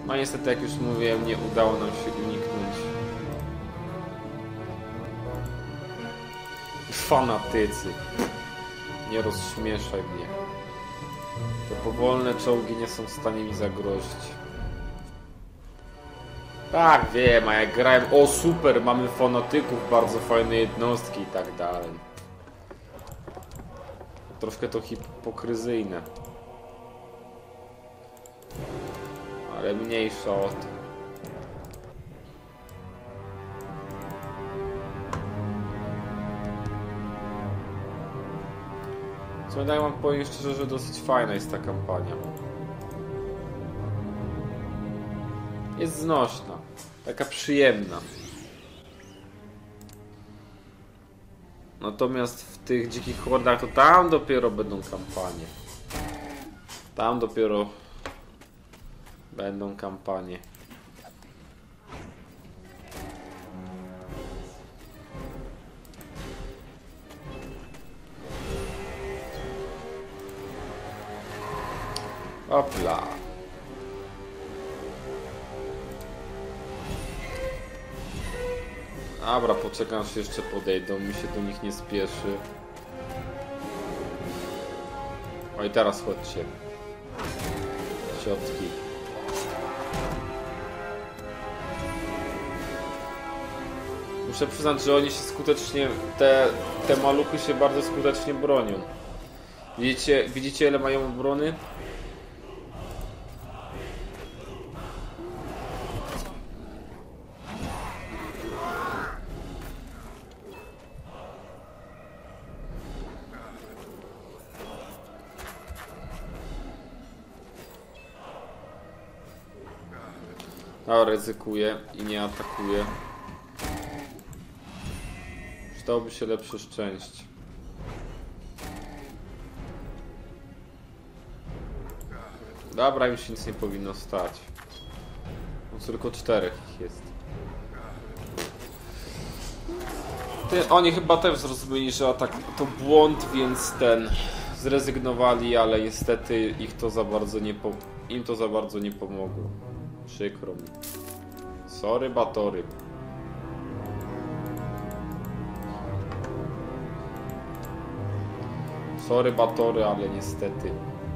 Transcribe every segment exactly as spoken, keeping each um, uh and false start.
No niestety, jak już mówiłem, nie udało nam się uniknąć. Fanatycy. Nie rozśmieszaj mnie. Te powolne czołgi nie są w stanie mi zagrozić. Tak, wiem, a jak grałem... O, super, mamy fanatyków, bardzo fajne jednostki i tak dalej. Troszkę to hipokryzyjne. Ale mniejsza o to. Co jednak mam powiem szczerze, że dosyć fajna jest ta kampania. Jest znośna. Taka przyjemna. Natomiast w tych dzikich hordach to tam dopiero będą kampanie. Tam dopiero będą kampanie. Opla. Dobra, poczekam, aż jeszcze podejdą, mi się do nich nie spieszy. Oj, teraz chodźcie. Ciotki. Muszę przyznać, że oni się skutecznie, te, te maluchy się bardzo skutecznie bronią. Widzicie, widzicie ile mają obrony? A ryzykuje i nie atakuje. Przydałoby się lepsze szczęście. Dobra, im się nic nie powinno stać. No, tylko czterech ich jest. Ty, oni chyba też zrozumieli, że atak to błąd, więc ten zrezygnowali, ale niestety ich to za bardzo nie po... im to za bardzo nie pomogło. Przykro mi. Sorry, batory. Sorry, batory, ale niestety.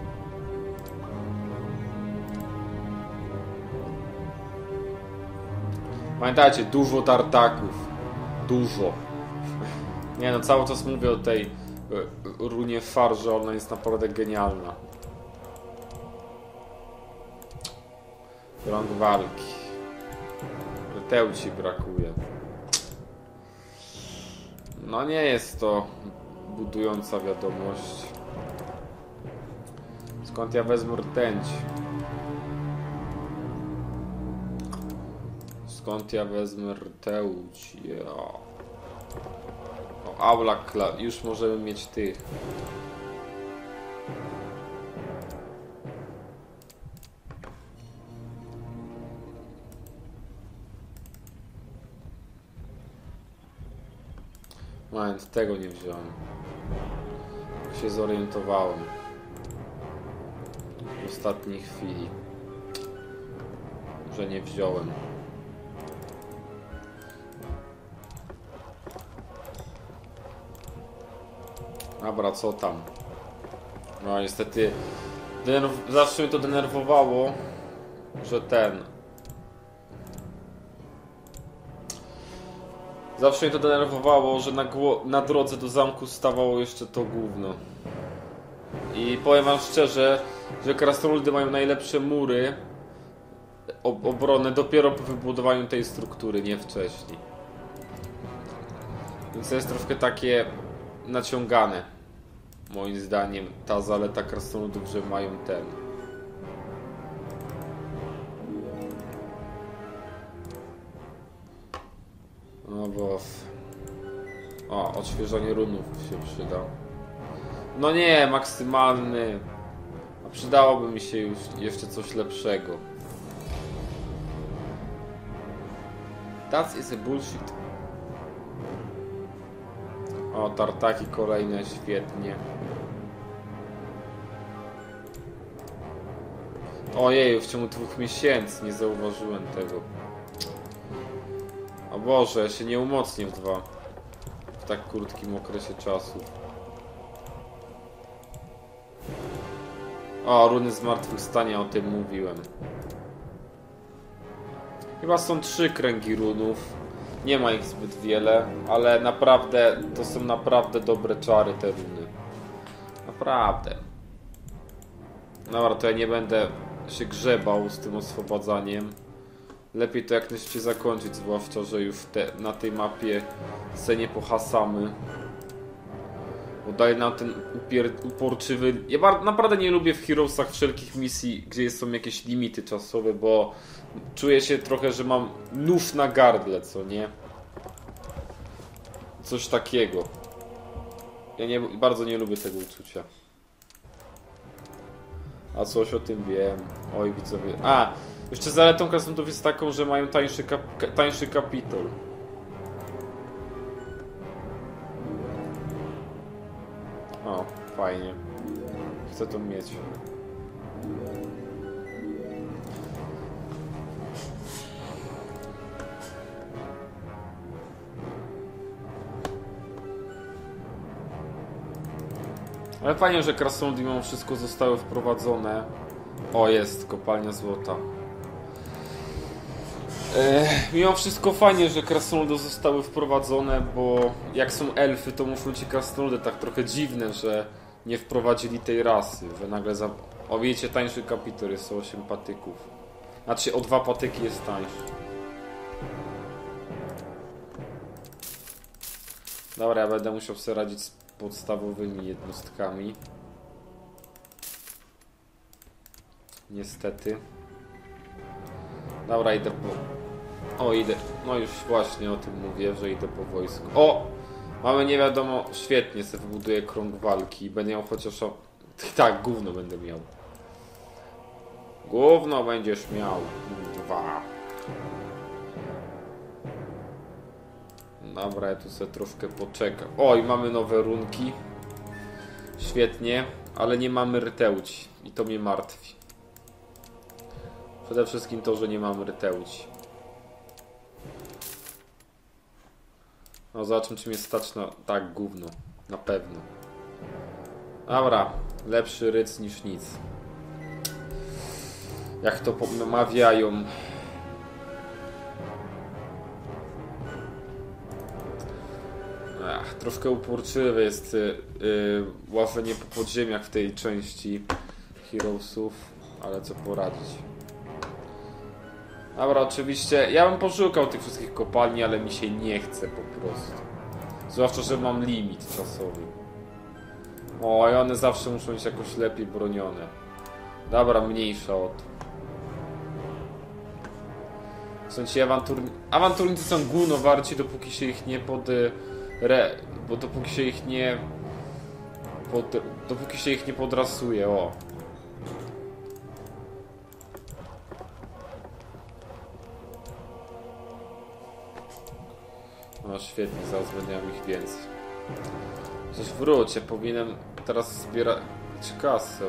Pamiętajcie, dużo tartaków. Dużo. Nie no, cały czas mówię o tej runie Far, że ona jest naprawdę genialna. Rąk walki. Ryteł ci brakuje. No nie jest to budująca wiadomość. Skąd ja wezmę rtęć? Skąd ja wezmę rtęć? Ja. O, aula kla... Już możemy mieć tych. Moment, tego nie wziąłem. Się zorientowałem. W ostatniej chwili. Że nie wziąłem. Dobra, co tam? No niestety zawsze mnie to denerwowało, że ten... Zawsze mnie to denerwowało, że na, na drodze do zamku stawało jeszcze to gówno. I powiem wam szczerze, że krasnoludy mają najlepsze mury ob obrony dopiero po wybudowaniu tej struktury, nie wcześniej. Więc to jest troszkę takie naciągane. Moim zdaniem ta zaleta krasnoludów, że mają ten. No bo... O, odświeżanie runów się przyda. No nie, maksymalny. A przydałoby mi się już jeszcze coś lepszego. That is a bullshit. O, tartaki kolejne, świetnie. Ojej, w ciągu dwóch miesięcy nie zauważyłem tego. O Boże, ja się nie umocnię w dwa. W tak krótkim okresie czasu. O, runy zmartwychwstania, o tym mówiłem. Chyba są trzy kręgi runów. Nie ma ich zbyt wiele, ale naprawdę, to są naprawdę dobre czary te runy. Naprawdę. Dobra, to ja nie będę się grzebał z tym oswobadzaniem. Lepiej to jak najszybciej zakończyć, zwłaszcza, że już te, na tej mapie se nie pohasamy. Bo daje nam ten upier, uporczywy... Ja bardzo, naprawdę nie lubię w Heroesach wszelkich misji, gdzie są jakieś limity czasowe, bo czuję się trochę, że mam nóż na gardle, co nie? Coś takiego. Ja nie, bardzo nie lubię tego uczucia. A coś o tym wiem. Oj, widzowie. A! Jeszcze zaletą krasnodów jest taką, że mają tańszy, kap tańszy kapitol. O, fajnie. Chcę to mieć. Ale fajnie, że krasnoludy mimo wszystko zostały wprowadzone. O, jest kopalnia złota. E, mimo wszystko fajnie, że krasnoludy zostały wprowadzone, bo jak są elfy, to muszą ci krasnoludy tak trochę dziwne, że nie wprowadzili tej rasy, że nagle za... O, wiecie, tańszy kapitol jest o osiem patyków. Znaczy o dwa patyki jest tańszy. Dobra, ja będę musiał sobie radzić z podstawowymi jednostkami. Niestety. Dobra, idę po... O, idę... No już właśnie o tym mówię, że idę po wojsku. O! Mamy nie wiadomo... Świetnie, sobie wybuduję krąg walki. Będę miał chociaż... O... Tak, gówno będę miał. Gówno będziesz miał. Dwa. Dobra, ja tu sobie troszkę poczekam. O, i mamy nowe runki. Świetnie, ale nie mamy ryteuci. I to mnie martwi. Przede wszystkim to, że nie mamy ryteuci. No zobaczmy, czy mnie stać na... Tak, gówno. Na pewno. Dobra, lepszy ryc niż nic. Jak to mawiają. Ach, troszkę uporczywe jest yy, łażenie po podziemiach w tej części Heroesów, ale co poradzić. Dobra, oczywiście, ja bym poszukał tych wszystkich kopalni, ale mi się nie chce po prostu. Zwłaszcza, że mam limit czasowy. O, i one zawsze muszą być jakoś lepiej bronione. Dobra, mniejsza o to. Są ci awanturni... Awanturnicy są gówno warci, dopóki się ich nie pod... Re... Bo dopóki się ich nie... Pod... Dopóki się ich nie podrasuje, o. No świetnie, zaraz będę miał ich więcej. Coś wróć, ja powinienem teraz zbierać kasę.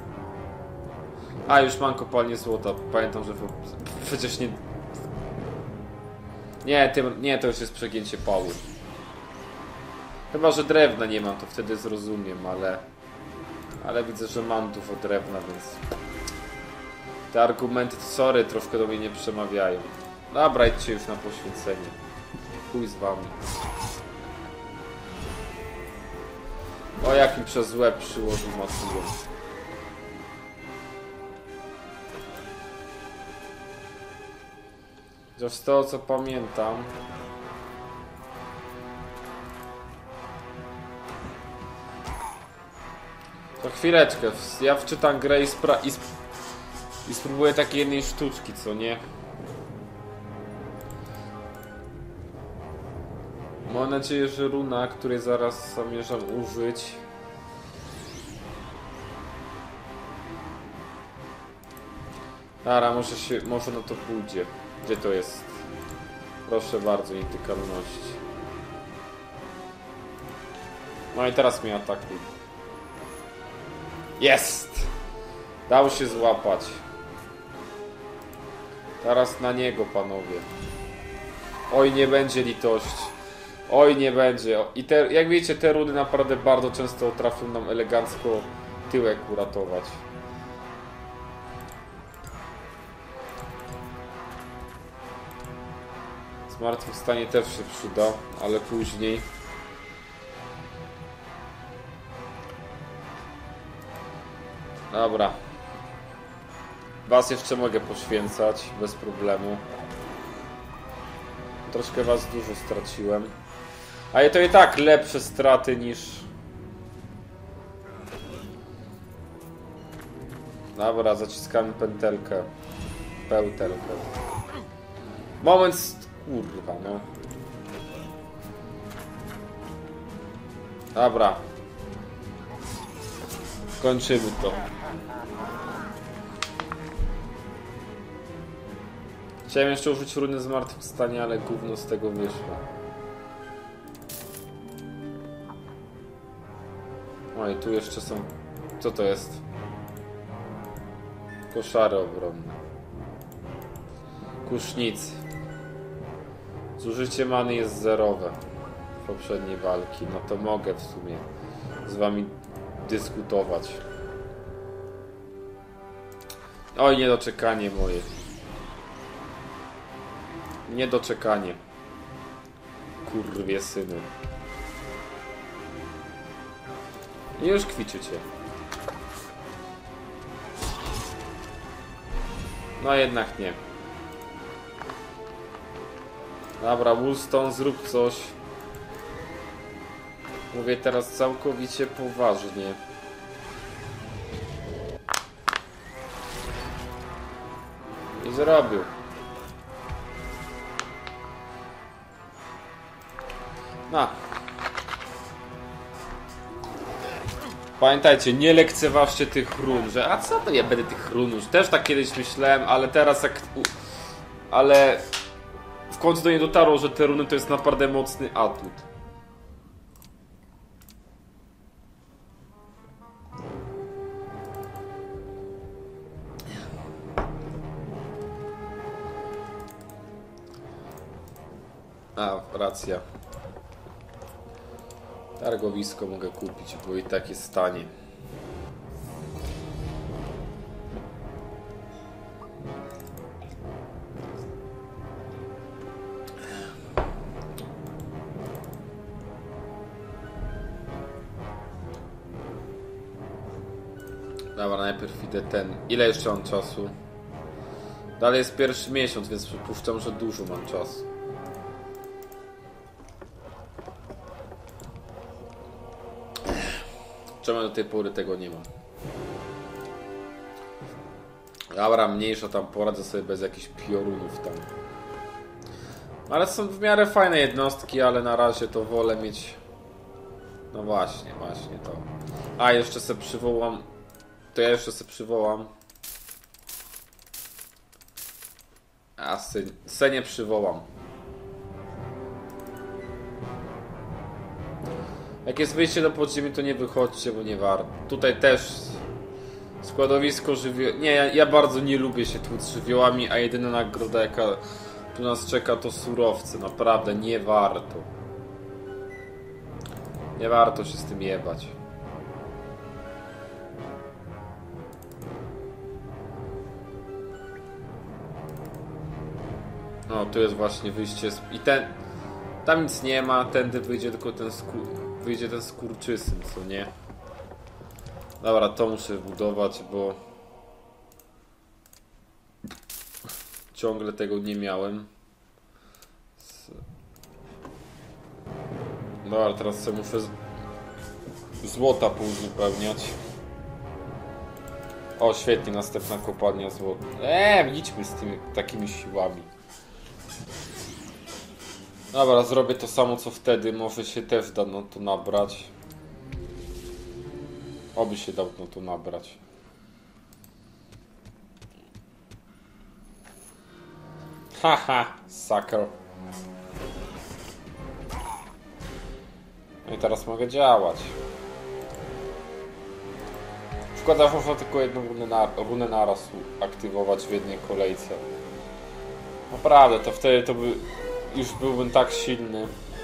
A, już mam kopalnię złota. Pamiętam, że przecież nie... Nie, tym... nie, to już jest przegięcie pału. Chyba, że drewna nie mam, to wtedy zrozumiem, ale... Ale widzę, że mam dużo drewna, więc... Te argumenty, sorry, troszkę do mnie nie przemawiają. Dobra, idźcie już na poświęcenie. Chuj z wami. O, jak mi przez łeb przyłożył mocno. Chociaż z tego, co pamiętam... To chwileczkę, ja wczytam grę i, spra i, sp i spróbuję takiej jednej sztuczki, co nie? Mam nadzieję, że runa, której zaraz zamierzam użyć... Dobra, może się, może na to pójdzie. Gdzie to jest? Proszę bardzo, nietykalności. No i teraz mnie atakuj. Jest! Dał się złapać. Teraz na niego, panowie. Oj, nie będzie litości. Oj, nie będzie. I te, jak wiecie, te runy naprawdę bardzo często trafią nam elegancko tyłek uratować. Zmartwychwstanie też się przyda, ale później. Dobra. Was jeszcze mogę poświęcać bez problemu. Troszkę was dużo straciłem. Ale to i tak lepsze straty niż... Dobra, zaciskamy pętelkę. Pełtelkę. Moment... Kurwa, no. Dobra. Kończymy to. Chciałem jeszcze użyć runy zmartwychwstania, ale gówno z tego wyszło. O, i tu jeszcze są... Co to jest? Koszary obronne. Kusznicy. Zużycie many jest zerowe w poprzedniej walki. No to mogę w sumie z wami dyskutować. Oj, niedoczekanie moje. Niedoczekanie. Kurwie syny. I już kwiczycie. No jednak nie. Dobra, Woolstone, zrób coś. Mówię teraz całkowicie poważnie. I zrobił. No. Pamiętajcie, nie lekceważcie tych run, że a co to ja będę tych run już. Też tak kiedyś myślałem, ale teraz jak... Ale... W końcu do nie dotarło, że te runy to jest naprawdę mocny atut. A, racja. Targowisko mogę kupić, bo i tak jest tanie. Dobra, najpierw idę ten. Ile jeszcze mam czasu? Dalej jest pierwszy miesiąc, więc przypuszczam, że dużo mam czasu. Czemu do tej pory tego nie mam? Dobra, mniejsza tam, poradzę sobie bez jakichś piorunów tam. Ale są w miarę fajne jednostki, ale na razie to wolę mieć... No właśnie, właśnie to. A, jeszcze sobie przywołam... To ja jeszcze sobie przywołam... A, se, se nie przywołam. Jak jest wyjście do podziemi, to nie wychodźcie, bo nie warto. Tutaj też składowisko żywioł... Nie, ja, ja bardzo nie lubię się tłuc z żywiołami, a jedyna nagroda, jaka tu nas czeka, to surowce. Naprawdę, nie warto. Nie warto się z tym jebać. No, tu jest właśnie wyjście z... I ten... Tam nic nie ma, tędy wyjdzie tylko ten skór... Wyjdzie ten skurczysyn, co nie? Dobra, to muszę budować, bo... Ciągle tego nie miałem. Dobra, teraz sobie muszę z... złota pouzupełniać. O, świetnie, następna kopalnia złota. Eee, idźmy z tymi takimi siłami. Dobra, zrobię to samo co wtedy, może się też da no to nabrać. Oby się dał no to nabrać. Haha, sucker. No i teraz mogę działać. Szkoda, że można tylko jedną runę, na, runę naraz aktywować w jednej kolejce. Naprawdę, to wtedy to by... Już byłbym tak silny.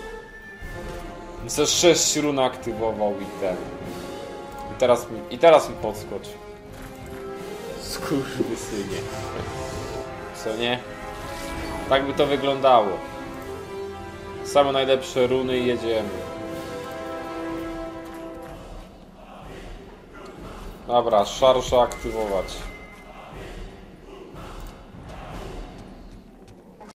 Ze sześć run aktywował i ten. I teraz mi, i teraz mi podskocz. Skurwysynie. Co nie? Tak by to wyglądało. Same najlepsze runy i jedziemy. Dobra, szarża aktywować.